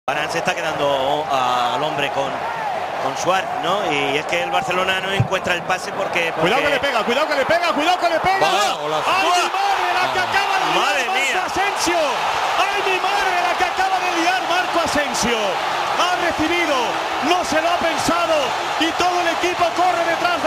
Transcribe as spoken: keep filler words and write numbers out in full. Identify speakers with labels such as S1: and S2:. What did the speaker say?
S1: Varane se está quedando al hombre con, con Suárez, ¿no? Y es que el Barcelona no encuentra el pase porque... porque...
S2: Cuidado que le pega, cuidado que le pega, cuidado que le pega.
S3: Vaya,
S2: ¡Ay, mi madre, la que acaba de liar
S1: ¡Madre
S2: Marco
S1: mía!
S2: Asensio! ¡Ay, mi madre, la que acaba de liar Marco Asensio! Ha recibido, no se lo ha pensado y todo el equipo corre detrás de